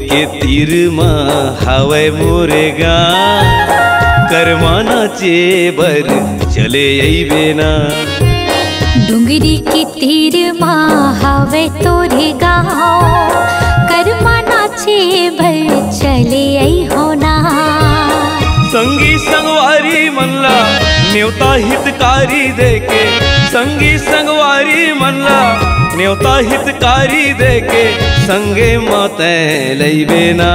के तीर माँ हवे मोरे गाँव, करमाना चेबर चले अइबे ना। डुंगरी के तीर माँ हवे तोरे गाँव, करमाना चेबर चले आई होना। संगी संगवारी मनला न्योता हितकारी देके, संगी संगवारी मनला न्योता हितकारी देके, संगे माते लइबे ना,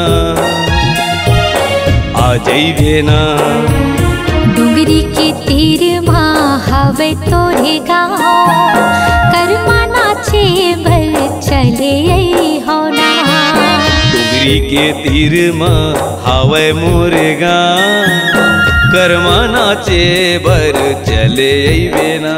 आ जइबे ना। डुंगरी के तीर माँ हवे तोरे गाँव, करमाना चेबर चले आई होना। डुंगरी के तीर माँ हवे मोरे गाँव, करमाना चेबर चले अइबे ना।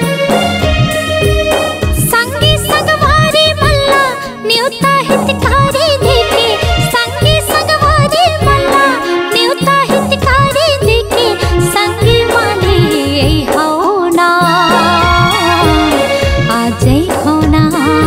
संगी संगवारी मल्ला न्योता हितकारी देके, संगी संगवारी मल्ला न्योता हितकारी देके, संगी माले आई होना, आ जाई होना।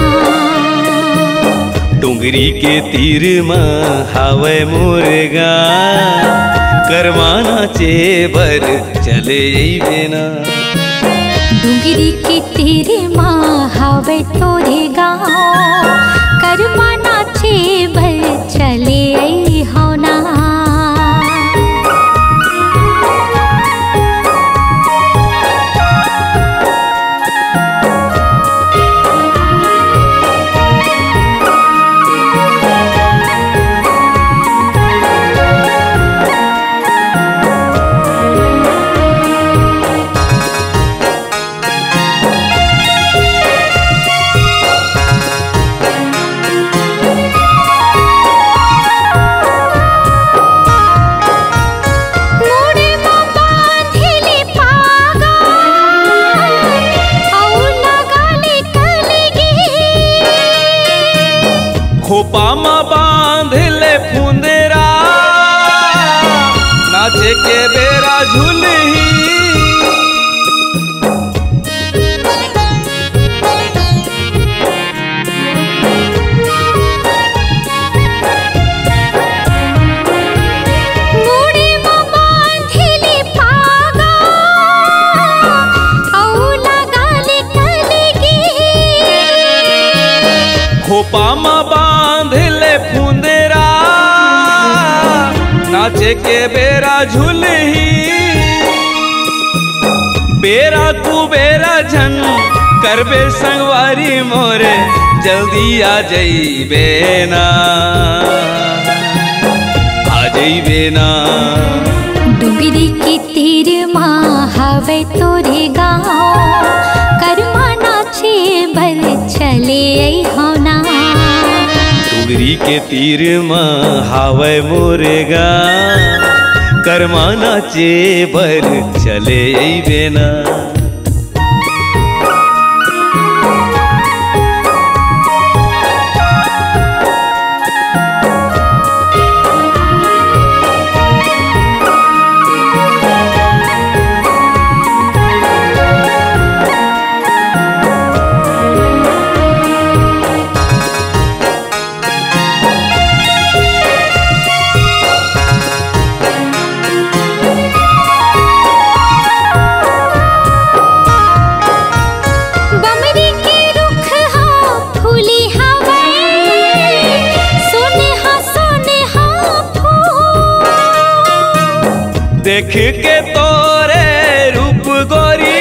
डुंगरी के तीर माँ हवे मोरे गाँव, करमाना चेबर चले अइबे ना। डुंगरी के तीर माँ हवे तोरे गाँव, करमाना चेबर चले आई होना। खोपा मा बांध ले फुंदेरा, नाचे के बेरा झूलही। मुड़ी मा बांधिले पागा, औ लगाले कलगी। खोपा मा बांध ले फुंदेरा, नाचे के बेरा झूलही। बेरा कुबेरा झन करबे संगवारी मोरे, जल्दी आ जइबे ना, आ जइबे ना। डुंगरी के तीर माँ हवे तोरे गाँव, करमाना चेबर चले आई होना। डुंगरी के तीर माँ हवे मोरे गाँव, करमाना चेबर चले अइबे ना। देख के तोरे रूप गोरी,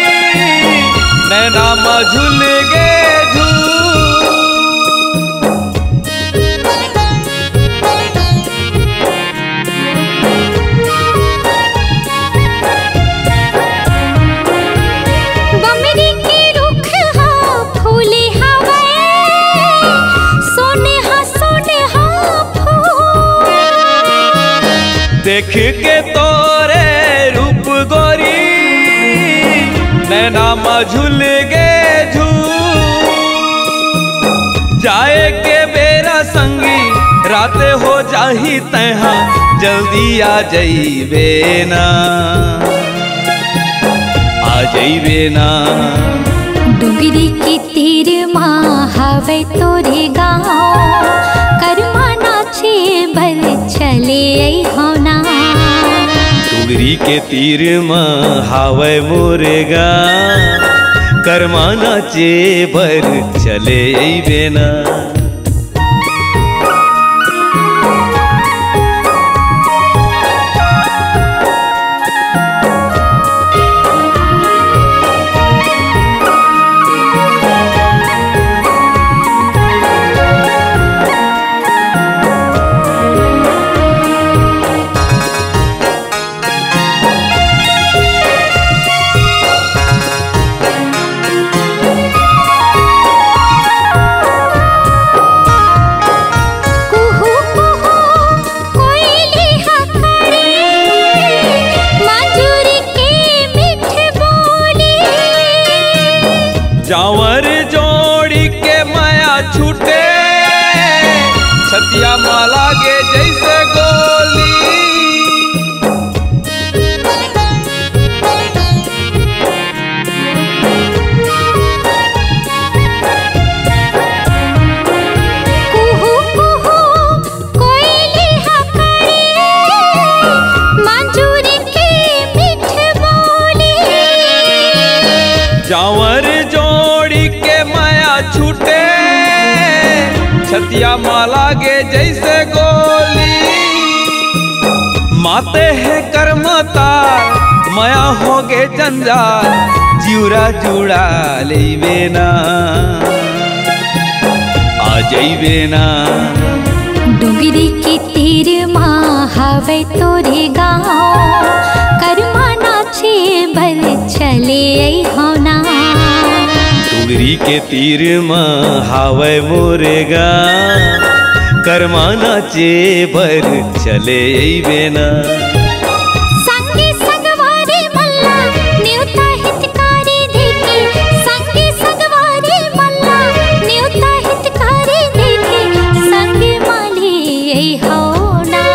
नैना मा झूल गे बमरी के रुख हा फूले हवे, सोने हा फूल। देख के तोरे रूप गोरी, नैना मा झूल गे जाए के बेरा संगी, राते हो जाही तैहा, जल्दी आ जाइबे ना, आ जाइबे ना। डुंगरी के तीर माँ हवे तोरे गाँव, करमाना होना। डुगरी के तीर में हावे मोरेगा, करमाना चे बर चले बेना। जावर जोड़ी के माया छूटे, छतिया माला के जैसे गोली। कुहू कुहू कोयली हकरे, मंजूरी के मीठ बोली। जावर जोड़ी के माया छूटे, छतिया माला के जैसे गोली। माते है कर्मता माया होगे जंजाल, जिउरा जुड़ा लेबे ना आ जइबे ना। डुगरी की तीर माँ हवे तोरे गाँव, करमाना छे भर चले होना। डुगरी के तीर में हावे मोरेगा, करमाना चे बर चले बेना। संगे संगवारी मल्ला न्योता हितकारी देके, संगे संगवारी मल्ला न्योता हितकारी देके, संगे माली होना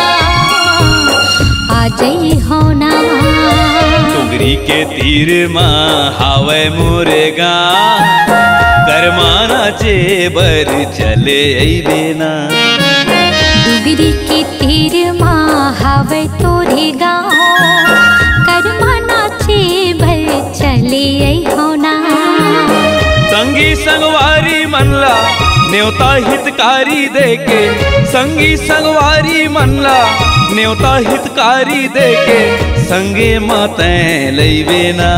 आ जई होना। डुगरी के तीर में हावे मोरेगा, करमाना चे बर चले बेना। डुगरी के तीर माँ हावे तोरे गाँव, करमाना छे भर चले होना। संगी संगवारी मनला न्योता हितकारी देके, संगी संगवारी मनला न्योता हितकारी देके, संगे माते लइबे ना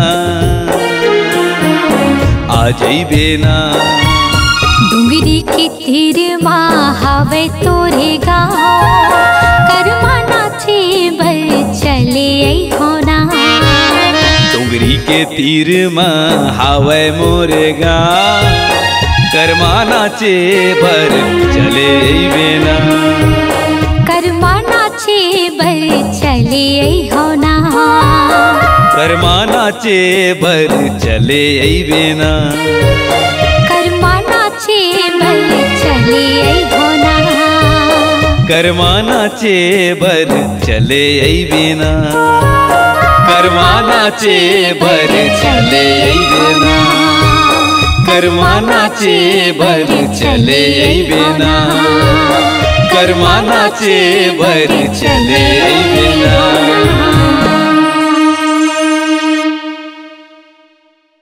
आ जइबे ना। डुगरी के तीर माँ हावे तोरे गाँव, करमाना छे भर चले होना। डुगरी के तीर में हावे मोरेगा, करमाना चे बर चले बेना। करमाना छे भर चले होना। करमाना चे बर चले बेना। करमाना छे भर चले होना। करमाना चे बर चले बेना। करमाना चे बर चले बेना। करमाना चे बर चले बेना। करमाना चे बर चले बेना।